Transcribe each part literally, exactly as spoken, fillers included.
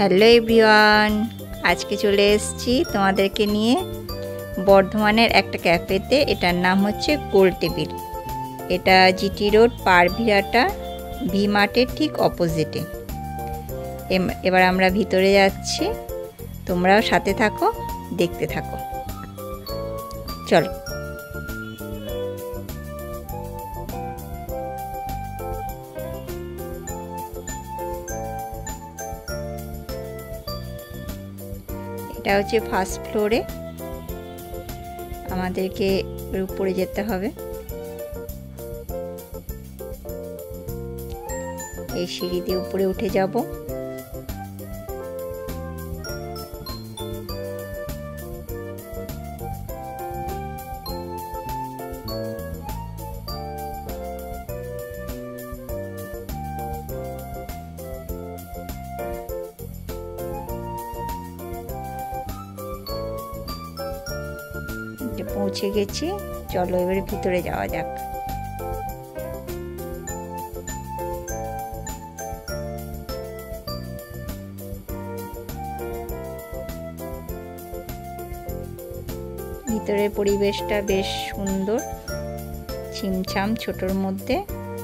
Hello everyone, আজকে চলে এসেছি তোমাদেরকে নিয়ে বর্ধমানের একটা ক্যাফেতে। এটার নাম হচ্ছে গোল টেবিল। এটা জিটি রোড পারভিরাটা ভি মার্টের ঠিক অপোজিটে। এবার আমরা ভিতরে যাচ্ছি, তোমরাও সাথে থাকো, দেখতে থাকো। চলো। এটা হচ্ছে ফার্স্ট ফ্লোরে, আমাদেরকে উপরে যেতে হবে। এই সিঁড়ি দিয়ে উপরে উঠে যাব। পৌঁছে গেছি, চলো এবারে ভিতরে যাওয়া যাক। ভিতরের পরিবেশটা বেশ সুন্দর, ছিমছাম, ছোটর মধ্যে।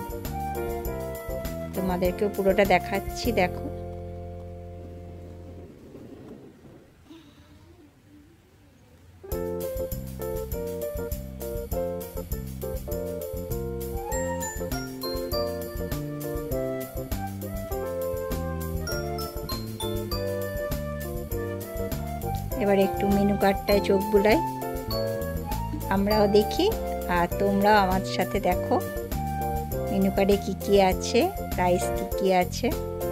তোমাদেরকেও পুরোটা দেখাচ্ছি, দেখো। এবার একটু মেনু কার্ডটায় চোখ বুলাই, আমরাও দেখি আর তোমরাও আমার সাথে দেখো মেনু কার্ডে কি কি আছে, প্রাইস কি কি আছে।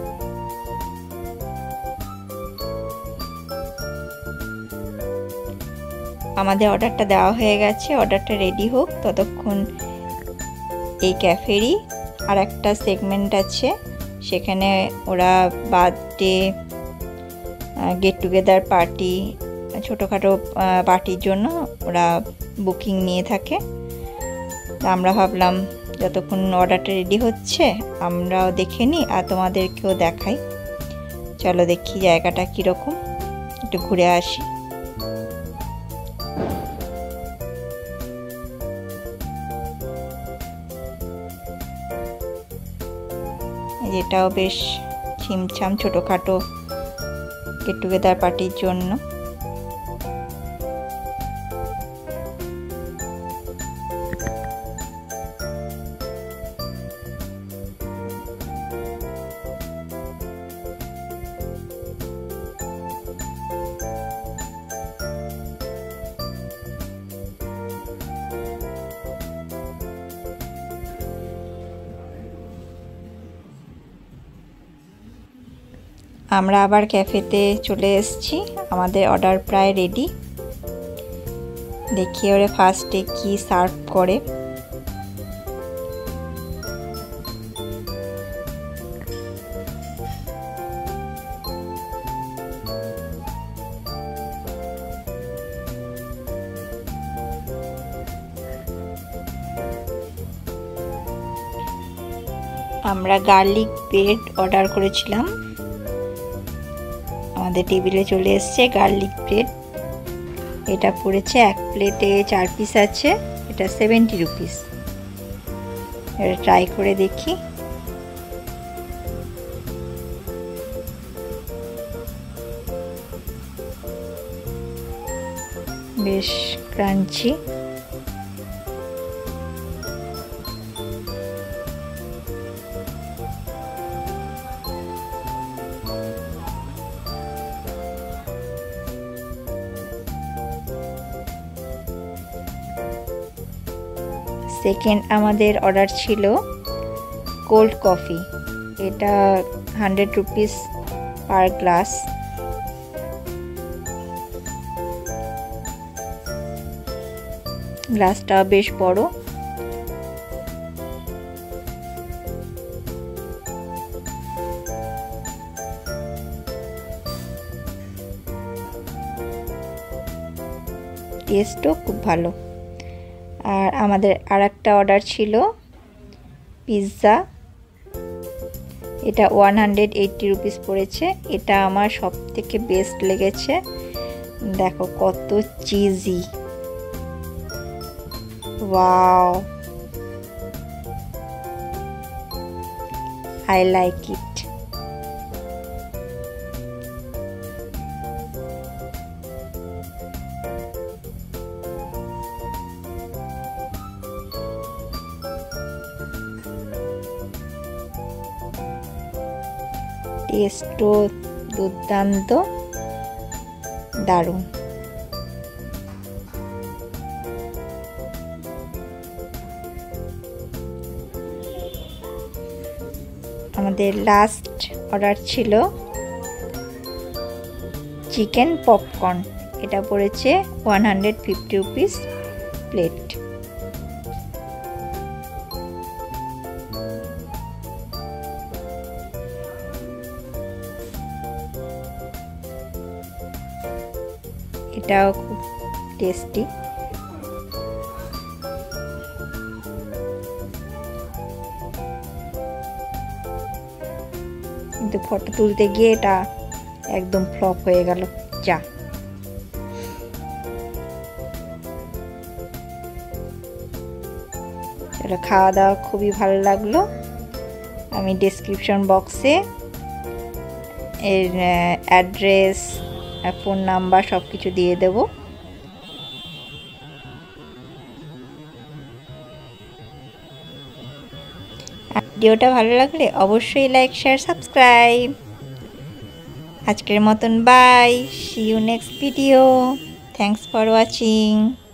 আমাদের অর্ডারটা দেওয়া হয়ে গেছে, অর্ডারটা রেডি হোক ততক্ষণ এই ক্যাফেরই আর একটা সেগমেন্ট আছে, সেখানে ওরা বার্থডে, গেট টুগেদার পার্টি, ছোটোখাটো পার্টির জন্য ওরা বুকিং নিয়ে থাকে। আমরা ভাবলাম যতক্ষণ অর্ডারটা রেডি হচ্ছে আমরাও দেখে নিই আর তোমাদেরকেও দেখাই। চলো দেখি জায়গাটা কীরকম, একটু ঘুরে আসি। এটাও বেশ ছিমছাম, ছোটোখাটো গেট টুগেদার পার্টির জন্য। আমরা আবার ক্যাফেতে চলে এসেছি, আমাদের অর্ডার প্রায় রেডি। দেখি ওরা ফার্স্টে কি সার্ভ করে। আমরা গার্লিক ব্রেড অর্ডার করেছিলাম, আমাদের টেবিলে চলে এসছে গার্লিক ব্রেড। এটা পড়েছে এক প্লেটে চার পিস আছে, এটা সেভেন্টি রুপিস। এটা ট্রাই করে দেখি। বেশ ক্রাঞ্চি। সেকেন্ড আমাদের অর্ডার ছিল কোল্ড কফি, এটা হান্ড্রেড রুপিস পার গ্লাস। গ্লাসটা বেশ বড়। টেস্টও খুব ভালো। আর আমাদের আরেকটা অর্ডার ছিল পিৎজা, এটা ওয়ান হান্ড্রেড এইটটি রুপিস পড়েছে। এটা আমার সব থেকে বেস্ট লেগেছে। দেখো কত cheesy, wow, I like it. টেস্টও দুর্দান্ত, দারুণ। আমাদের লাস্ট অর্ডার ছিল চিকেন পপকর্ন। এটা পড়েছে one hundred fifty rupees plate. এটাও খুব টেস্টি। কিন্তু ফটো তুলতে গিয়ে এটা একদম ফ্লপ হয়ে গেল। যা, চলো, খাওয়া দাওয়া খুবই ভালো লাগলো। আমি ডেসক্রিপশন বক্সে এর অ্যাড্রেস, ফোন নাম্বার সব কিছু দিয়ে দেব। ভিডিওটা ভালো লাগলে অবশ্যই লাইক, শেয়ার, সাবস্ক্রাইব। আজকের মতন bye, see you next video. Thanks for watching.